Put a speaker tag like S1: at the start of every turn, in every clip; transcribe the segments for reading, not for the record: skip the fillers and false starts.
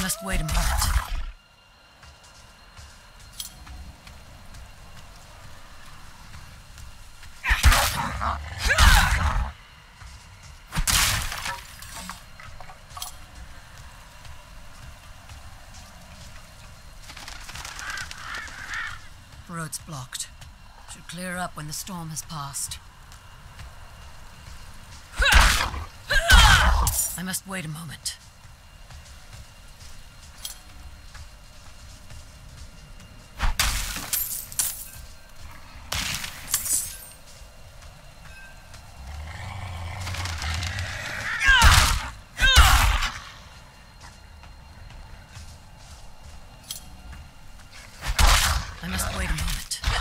S1: must wait a moment. Road's blocked. Should clear up when the storm has passed. I must wait a moment. I must wait a moment.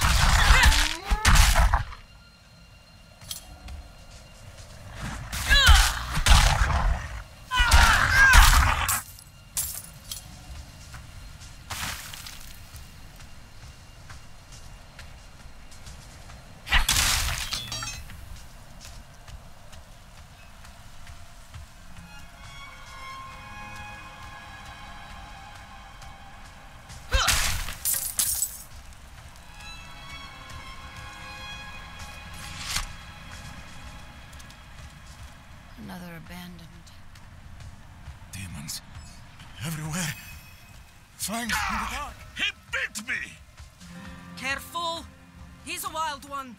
S1: Another abandoned.
S2: Demons. Everywhere. Fangs in the dark.
S3: He bit me!
S1: Careful! He's a wild one.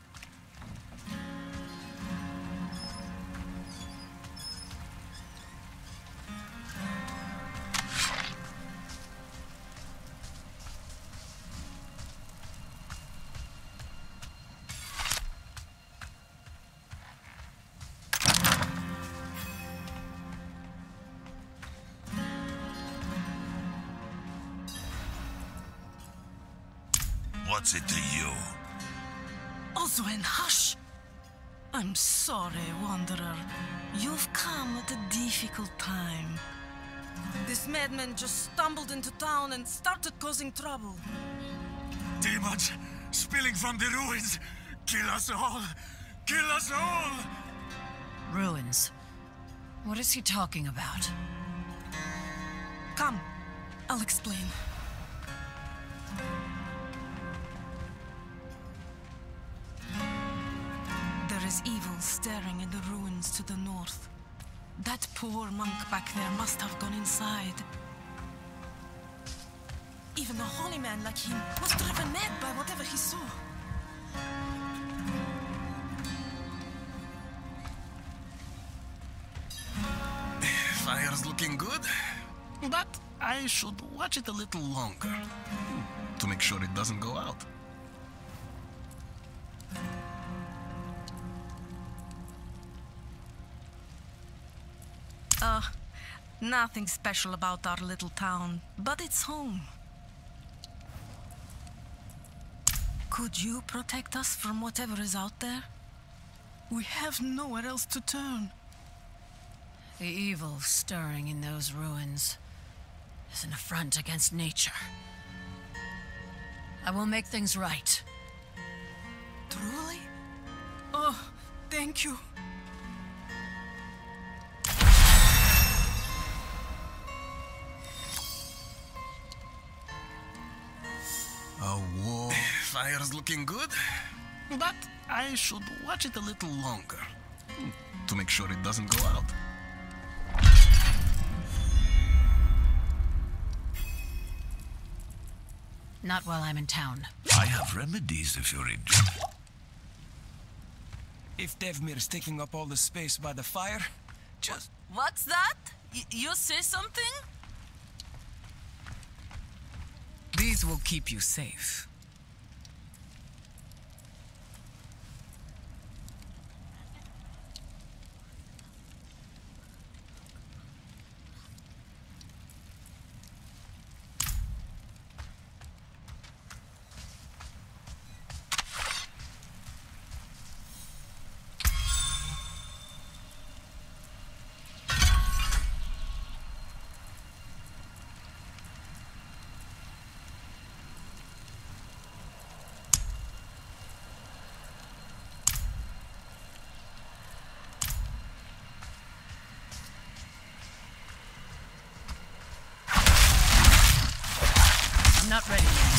S3: What's it to you?
S4: Oswen, hush! I'm sorry, Wanderer. You've come at a difficult time.
S1: This madman just stumbled into town and started causing trouble.
S2: Demons spilling from the ruins. Kill us all. Kill us all.
S1: Ruins. What is he talking about?
S4: Come, I'll explain. There is evil staring in the ruins to the north. That poor monk back there must have gone inside. Even a holy man like him was driven mad by whatever he saw.
S2: Fire's looking good, but I should watch it a little longer to make sure it doesn't go out.
S4: Nothing special about our little town, but it's home. Could you protect us from whatever is out there? We have nowhere else to turn.
S1: The evil stirring in those ruins is an affront against nature. I will make things right.
S4: Truly? Oh, thank you.
S2: A war. Fire's looking good, but I should watch it a little longer to make sure it doesn't go out.
S1: Not while I'm in town.
S3: I have remedies if you're interested.
S5: If Devmir's taking up all the space by the fire, just...
S4: What's that? You say something?
S5: These will keep you safe.
S1: not ready yet.